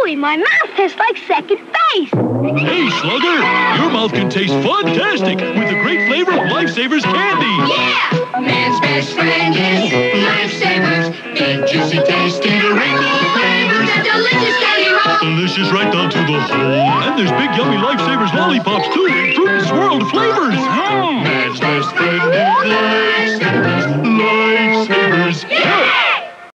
Chewy, my mouth tastes like second base. Hey, Slugger, your mouth can taste fantastic with the great flavor of Lifesavers candy. Yeah! Man's best friend is Lifesavers. Big, juicy, tasty, rainbow flavors. A delicious candy roll. Delicious right down to the hole. And there's big, yummy Lifesavers lollipops, too, in fruit and swirled flavors. Man's best friend is Lifesavers.